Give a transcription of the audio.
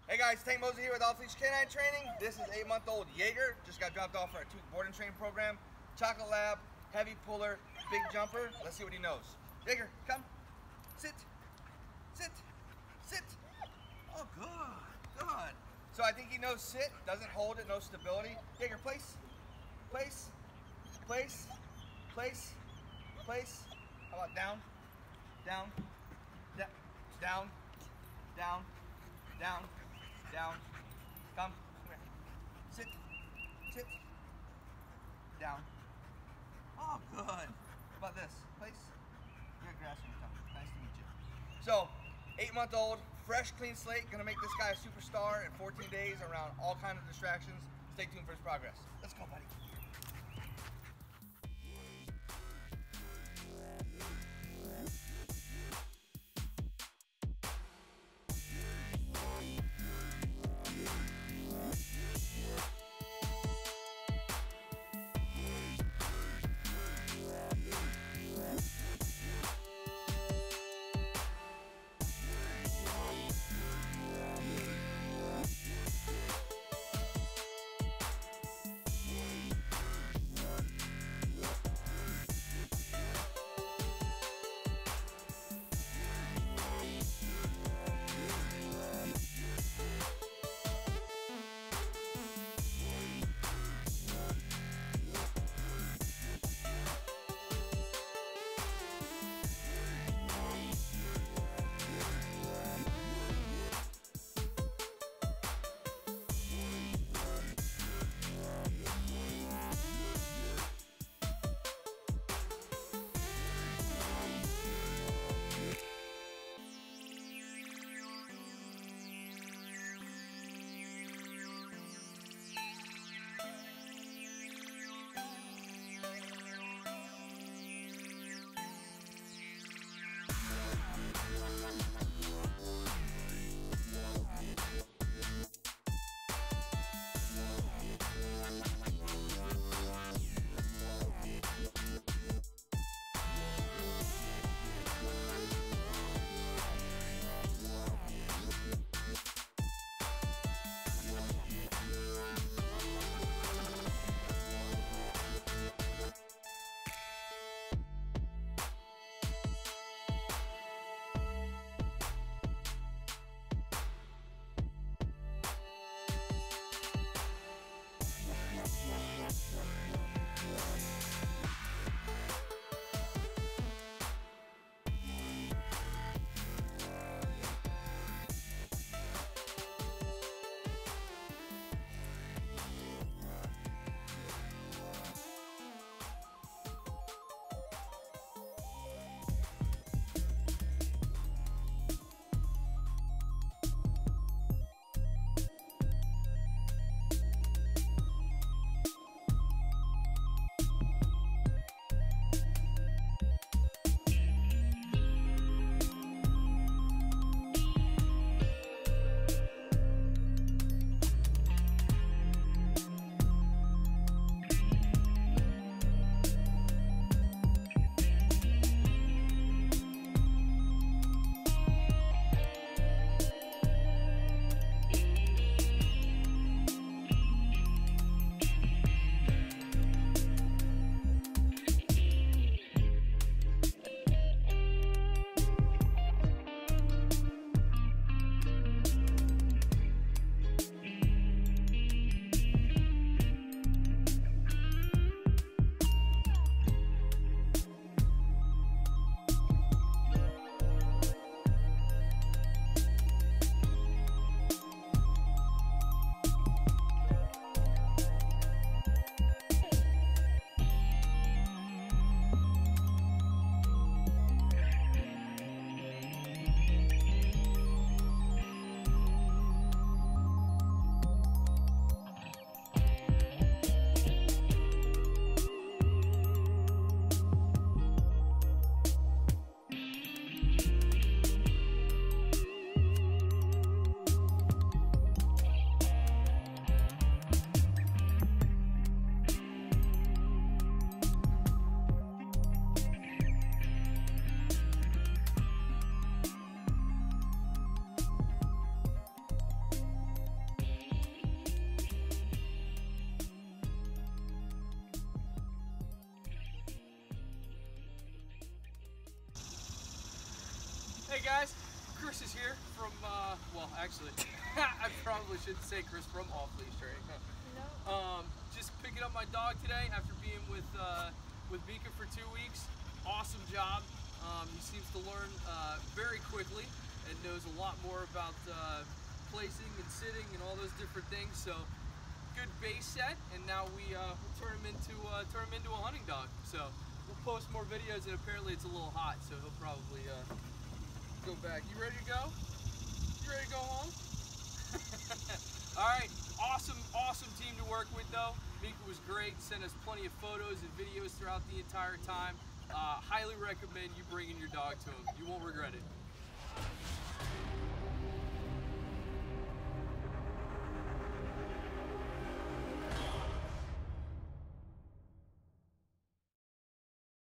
Hey guys, Tank Mosley here with Off Leash Canine Training. This is 8-month-old Jager. Just got dropped off for our 2-week board and train program. Chocolate lab, heavy puller, big jumper. Let's see what he knows. Jager, come. Sit. Sit. Sit. Oh, good. Good. So I think he knows sit. Doesn't hold it. No stability. Jager, place. Place. Place. Place. Place. How about down? Down. Down. Down. Down. Down. Down. Come. Come here. Sit. Sit. Down. Oh, good. How about this? Place. You got grass on your tongue. Nice to meet you. So, 8-month-old, fresh, clean slate. Gonna make this guy a superstar in 14 days around all kinds of distractions. Stay tuned for his progress. Let's go, buddy. Hey guys, Chris is here from, well actually, I probably shouldn't say Chris from Off Leash Training. No. Just picking up my dog today after being with Mika for 2 weeks. Awesome job. He seems to learn very quickly and knows a lot more about placing and sitting and all those different things. So good base set, and now we'll turn him into a hunting dog. So we'll post more videos, and apparently it's a little hot, so he'll probably go back. You ready to go? You ready to go home? All right, awesome team to work with though. Mika was great, sent us plenty of photos and videos throughout the entire time. Highly recommend you bringing your dog to him. You won't regret it.